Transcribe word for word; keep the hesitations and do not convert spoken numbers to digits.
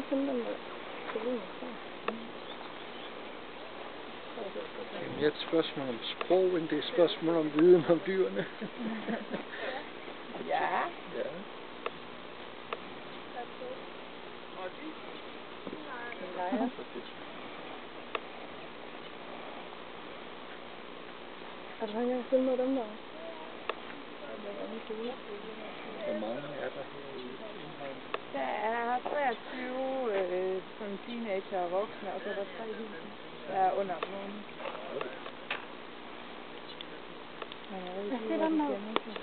finde den der. Det er mere et spørgsmål om sprog, end det er et spørgsmål om viden om dyrene. Ja. Ja. Ja. Er der mange, der har filmet dem der? Hvor mange er der herude? Der er treogtyve øh, sådan teenager og voksne, og så er der tre huse, der er under nogen. Ja, det er dem der.